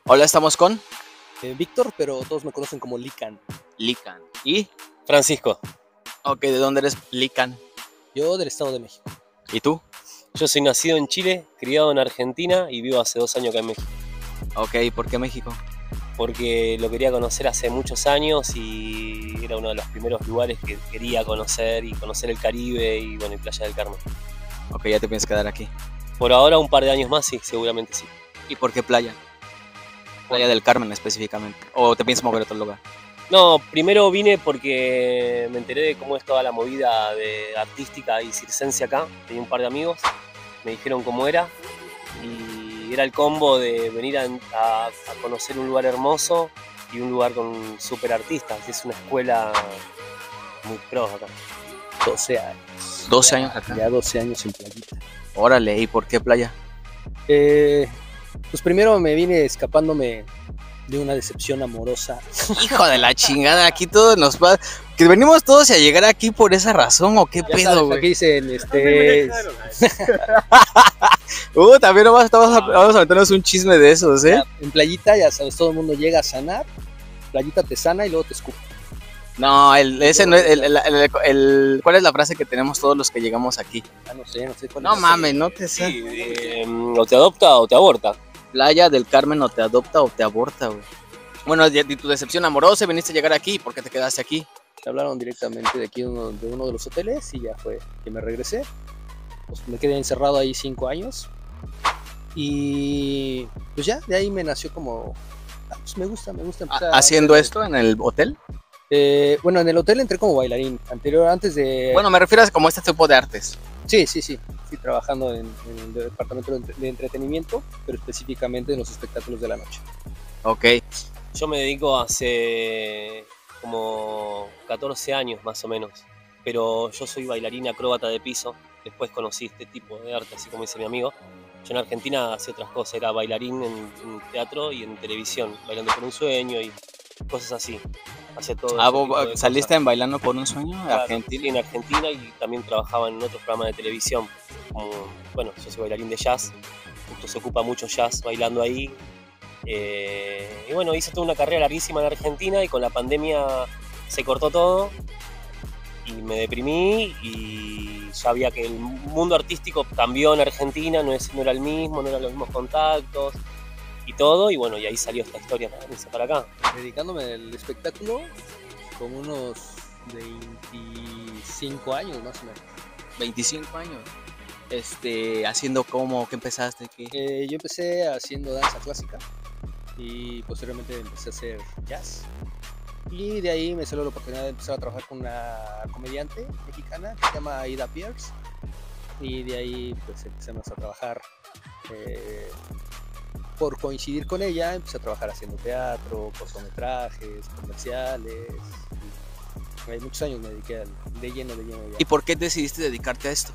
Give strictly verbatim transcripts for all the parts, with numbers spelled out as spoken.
Hola, estamos con Eh, Víctor, pero todos me conocen como Lican. Lican. ¿Y? Francisco, Ok, ¿de dónde eres Lican? Yo del Estado de México. ¿Y tú? yo soy nacido en Chile, criado en Argentina y vivo hace dos años acá en México. Ok, ¿por qué México? Porque lo quería conocer hace muchos años y era uno de los primeros lugares que quería conocer y conocer el Caribe y bueno, y Playa del Carmen. Ok, ya te piensas quedar aquí. Por ahora un par de años más, sí, seguramente sí. ¿Y por qué playa? Playa del Carmen específicamente. ¿O te piensas mover a otro lugar? No, primero vine porque me enteré de cómo es toda la movida de artística y circense acá. Tenía un par de amigos, me dijeron cómo era y era el combo de venir a, a- a conocer un lugar hermoso y un lugar con super artistas. Es una escuela muy pro acá. doce años. doce años acá. Ya doce años en playita. Órale, ¿y por qué playa? Eh, pues primero me vine escapándome de una decepción amorosa. Hijo de la chingada, aquí todos nos va... ¿Que venimos todos a llegar aquí por esa razón o qué Ya pedo, sabes, güey? aquí dicen, este... Uh, también nomás estamos, vamos a meternos un chisme de esos, ¿eh? ya, en playita, ya sabes, todo el mundo llega a sanar. Playita te sana y luego te escupe. No, el, ese no es... El, el- el- el- ¿cuál es la frase que tenemos todos los que llegamos aquí? Ah, no sé, no sé cuál No es. mames, no te sé. Sí, eh, o te adopta o te aborta. Playa del Carmen o te adopta o te aborta, güey. Bueno, de, de tu decepción amorosa, viniste a llegar aquí, ¿por qué te quedaste aquí? Me hablaron directamente de aquí de uno, de uno de los hoteles y ya fue que me regresé. Pues me quedé encerrado ahí cinco años. Y pues ya, de ahí me nació como... ah, pues me gusta, me gusta empezar a- ¿Haciendo esto en el hotel? Eh, bueno, en el hotel entré como bailarín. Anterior, antes de... Bueno, me refiero a como este tipo de artes. Sí, sí, sí. Estoy trabajando en, en el departamento de, entre- de entretenimiento, pero específicamente en los espectáculos de la noche. Ok. Yo me dedico hace como catorce años más o menos, pero yo soy bailarina acróbata de piso, después conocí este tipo de arte, así como dice mi amigo. Yo en Argentina hacía otras cosas, era bailarín en, en teatro y en televisión, bailando por un sueño y cosas así. Hacía todo Ah, ese tipo vos de saliste cosas. en Bailando por un Sueño, Claro, Argentina. sí, en Argentina y también trabajaba en otros programas de televisión. Como, bueno, yo soy bailarín de jazz, justo se ocupa mucho jazz bailando ahí. Eh, y bueno, hice toda una carrera larguísima en Argentina y con la pandemia se cortó todo y me deprimí y ya había que el mundo artístico cambió en Argentina, no, es, no era el mismo, no eran los mismos contactos y todo. Y bueno, y ahí salió esta historia para venirse para acá. Dedicándome al espectáculo como unos veinticinco años más o menos. veinticinco años. Este, haciendo como, ¿qué empezaste? ¿Qué? Eh, yo empecé haciendo danza clásica y posteriormente empecé a hacer jazz. Y de ahí me salió la oportunidad de empezar a trabajar con una comediante mexicana que se llama Aida Pierce. Y de ahí pues empezamos a trabajar. eh, por coincidir con ella, empecé a trabajar haciendo teatro, cortometrajes, comerciales. Y hay muchos años me dediqué al, de lleno, de lleno. Ya. ¿Y por qué decidiste dedicarte a esto?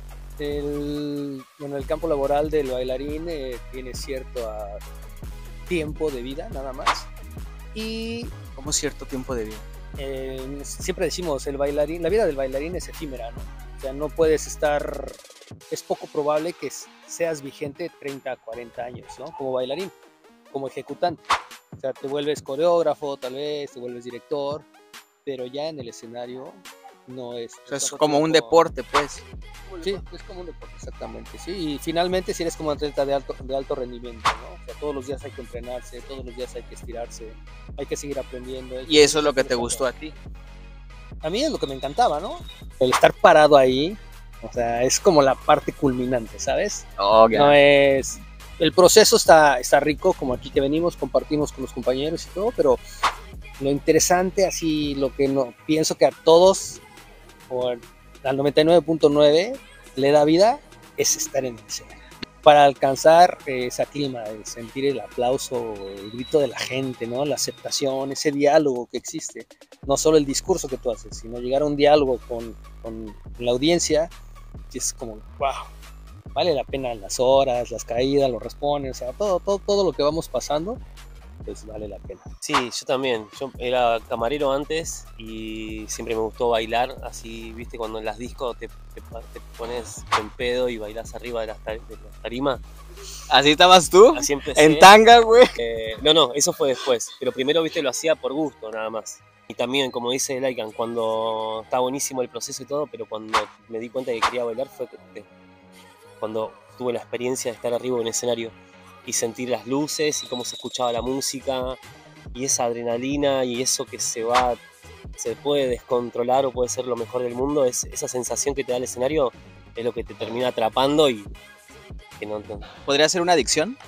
El, bueno, el campo laboral del bailarín eh, tiene cierto ah, tiempo de vida, nada más. Y Como cierto tiempo de vida. eh, siempre decimos, el bailarín, la vida del bailarín es efímera, ¿no? O sea, no puedes estar, es poco probable que seas vigente treinta, cuarenta años, ¿no? Como bailarín, como ejecutante. O sea, te vuelves coreógrafo, tal vez, te vuelves director, pero ya en el escenario no es... O sea, es tanto como un tiempo. deporte, pues. Sí, es como un deporte, exactamente, sí. Y finalmente si eres como un atleta de alto, de alto rendimiento, ¿no? O sea, todos los días hay que entrenarse, todos los días hay que estirarse, hay que seguir aprendiendo. hay Y que eso es lo que seguir te gustó a ti. a mí es lo que me encantaba, ¿no? El estar parado ahí, o sea, es como la parte culminante, ¿sabes? Oh, No es... El proceso está, está rico, como aquí que venimos, compartimos con los compañeros y todo, pero lo interesante, así, lo que no pienso que a todos, o al noventa y nueve punto nueve le da vida, es estar en el escenario. Para alcanzar eh, esa clima, el sentir el aplauso, el grito de la gente, ¿no? La aceptación, ese diálogo que existe. No solo el discurso que tú haces, sino llegar a un diálogo con, con la audiencia, que es como, wow, vale la pena las horas, las caídas, los respondes, o sea, todo, todo, todo lo que vamos pasando pues vale la pena. Sí, yo también. Yo era camarero antes y siempre me gustó bailar. Así, viste, cuando en las discos te, te, te pones en pedo y bailás arriba de las, tar de las tarimas. ¿Así estabas tú? Así empecé. ¿En tanga, güey? Eh, no, no, eso fue después. Pero primero, viste, lo hacía por gusto, nada más. Y también, como dice Laikan, cuando está buenísimo el proceso y todo, pero cuando me di cuenta que quería bailar fue cuando tuve la experiencia de estar arriba de un escenario y sentir las luces y cómo se escuchaba la música y esa adrenalina y eso que se va, se puede descontrolar o puede ser lo mejor del mundo, es, esa sensación que te da el escenario es lo que te termina atrapando y que no... no. ¿Podría ser una adicción?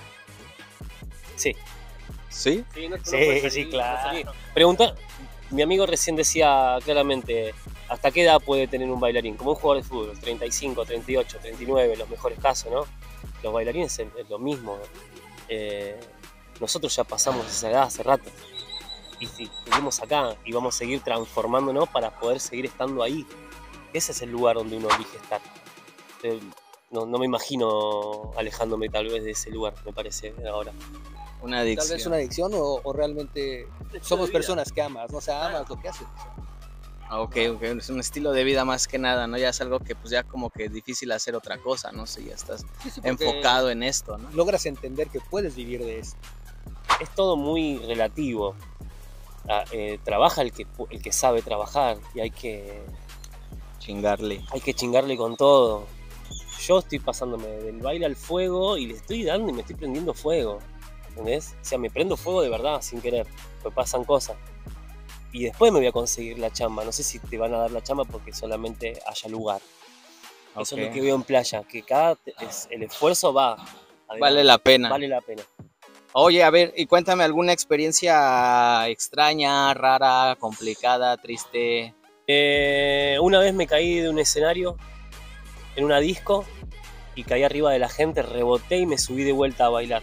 Sí. ¿Sí? Sí, no, no Sí, puedes salir, sí, no claro. puedes salir. Pregunta, mi amigo recién decía claramente, ¿hasta qué edad puede tener un bailarín? Como un jugador de fútbol, treinta y cinco, treinta y ocho, treinta y nueve, los mejores casos, ¿no? Los bailarines es, es lo mismo. Eh, nosotros ya pasamos esa edad hace rato. Y si seguimos acá y vamos a seguir transformándonos para poder seguir estando ahí. Ese es el lugar donde uno elige estar. Eh, no, no me imagino alejándome tal vez de ese lugar, me parece ahora. Una adicción. Tal vez una adicción o, o realmente somos personas que amas, ¿no? O sea, amas lo que haces. Ah, ok, ok, es un estilo de vida más que nada, ¿no? Ya es algo que pues ya como que es difícil hacer otra cosa, ¿no? Si ya estás Sí, sí, porque enfocado en esto, ¿no? logras entender que puedes vivir de esto. Es todo muy relativo. Ah, eh, trabaja el que, el que sabe trabajar y hay que, Chingarle. hay que chingarle con todo. Yo estoy pasándome del baile al fuego y le estoy dando y me estoy prendiendo fuego. ¿Entendés? O sea, me prendo fuego de verdad, sin querer. Me pasan cosas. Y después me voy a conseguir la chamba. No sé si te van a dar la chamba porque solamente haya lugar. Eso Ok. es lo que veo en playa, que cada es, el esfuerzo va. Adelante. Vale la pena. Vale la pena. Oye, a ver, y cuéntame alguna experiencia extraña, rara, complicada, triste. Eh, una vez me caí de un escenario en una disco y caí arriba de la gente, reboté y me subí de vuelta a bailar.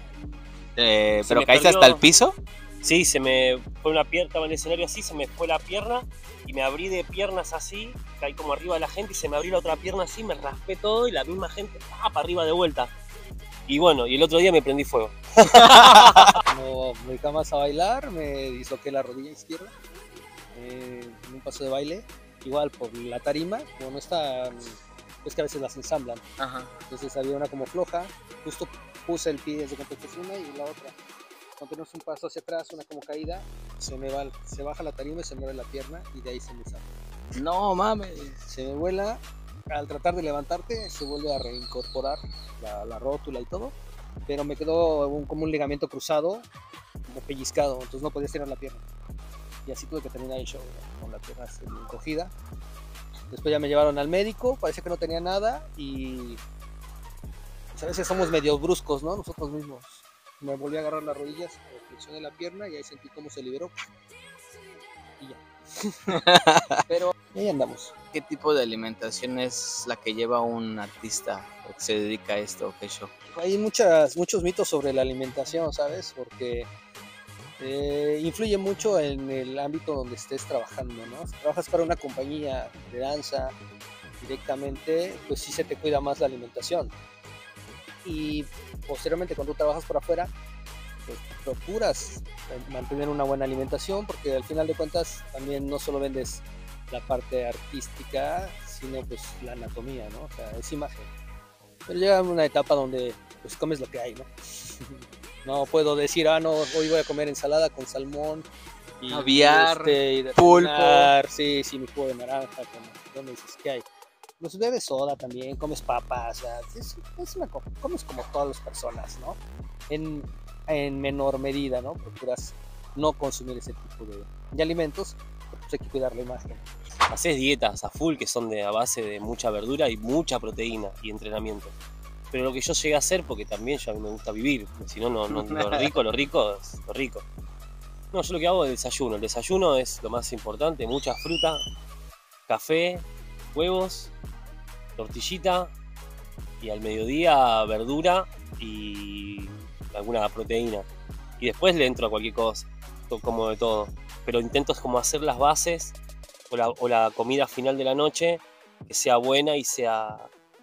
Eh, Se ¿Pero me caíste perdió- hasta el piso? Sí, se me fue una pierna, estaba en el escenario así, se me fue la pierna y me abrí de piernas así, caí como arriba de la gente y se me abrió la otra pierna así, me raspé todo y la misma gente, ¡ah! Para arriba de vuelta. Y bueno, y el otro día me prendí fuego. Cuando me dedicaba más a bailar, me disloqué la rodilla izquierda eh, en un paso de baile, igual por la tarima, como no está, es que a veces las ensamblan, Ajá. entonces había una como floja, justo puse el pie desde que es una y la otra. Cuando tenemos un paso hacia atrás, una como caída, se me va, se baja la tarima y se mueve la pierna y de ahí se me sale. No mames. Se me vuela, al tratar de levantarte se vuelve a reincorporar la, la rótula y todo, pero me quedó un, como un ligamento cruzado, como pellizcado, entonces no podía estirar la pierna. Y así tuve que terminar el show, ¿no? Con la pierna encogida. Después ya me llevaron al médico, parecía que no tenía nada y pues a veces somos medio bruscos, ¿no? Nosotros mismos. Me volví a agarrar las rodillas, flexioné la pierna y ahí sentí cómo se liberó. Y ya. Pero ahí andamos. ¿Qué tipo de alimentación es la que lleva un artista o que se dedica a esto? ¿Qué show? Hay muchas, muchos mitos sobre la alimentación, ¿sabes? Porque eh, influye mucho en el ámbito donde estés trabajando, ¿no? Si trabajas para una compañía de danza directamente, pues sí se te cuida más la alimentación. Y posteriormente cuando tú trabajas por afuera, pues procuras mantener una buena alimentación porque al final de cuentas también no solo vendes la parte artística, sino pues la anatomía, ¿no? O sea, es imagen. Pero llega una etapa donde pues comes lo que hay, ¿no? No puedo decir, ah, no, hoy voy a comer ensalada con salmón y Caviar, este, y de pulpo. cenar, sí, sí, mi jugo de naranja, con, ¿dónde dices qué hay? Pues bebes soda también, comes papas, o sea, es, es una, co- comes como todas las personas, ¿no? En, en menor medida, ¿no? Procuras no consumir ese tipo de, de alimentos, pero pues hay que cuidar la imagen. Haces dietas a full que son de, a base de mucha verdura y mucha proteína y entrenamiento. Pero lo que yo llegué a hacer, porque también yo a mí me gusta vivir, porque si no, no, no, lo rico, lo rico es lo rico. No, yo lo que hago es desayuno. El desayuno es lo más importante, mucha fruta, café, huevos, tortillita y al mediodía verdura y alguna proteína. Y después le entro a cualquier cosa, to- como de todo. Pero intento como hacer las bases o la, o la comida final de la noche que sea buena y sea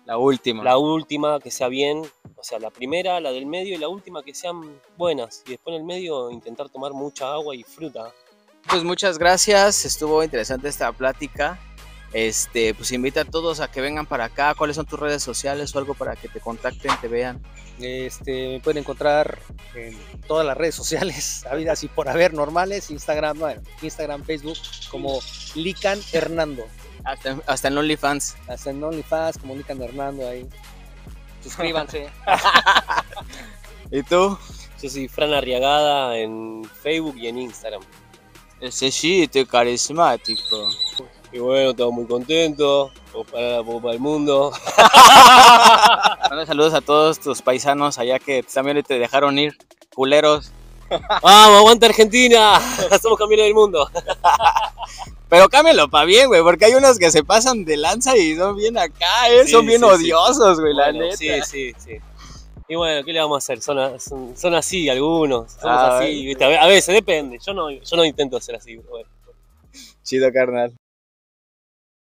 La última. La última que sea bien, o sea, la primera, la del medio y la última que sean buenas. Y después en el medio intentar tomar mucha agua y fruta. Pues muchas gracias, estuvo interesante esta plática. Este, pues invita a todos a que vengan para acá. ¿Cuáles son tus redes sociales o algo para que te contacten, te vean? Este, me pueden encontrar en todas las redes sociales, habidas y por haber normales, Instagram, bueno, Instagram, Facebook, como Lican Hernando. Hasta, hasta en OnlyFans. Hasta en OnlyFans, como Lican Hernando ahí. Suscríbanse. ¿Y tú? Yo soy Fran Arriagada en Facebook y en Instagram. Ese chiste carismático. Y bueno, estamos muy contentos. Vamos para, vamos para el mundo. Bueno, saludos a todos tus paisanos allá que también te dejaron ir, culeros. ¡Vamos, aguanta Argentina! Somos campeones del mundo. Pero cámbialo para bien, güey, porque hay unos que se pasan de lanza y son bien acá, ¿eh? Sí, Son bien sí, odiosos, güey, sí. la Bueno, neta. sí, sí, sí. Y bueno, ¿qué le vamos a hacer? Son, son, son así algunos. Somos Ah, así, ¿viste? A veces, depende. Yo no, yo no intento ser así. Bueno. Chido, carnal.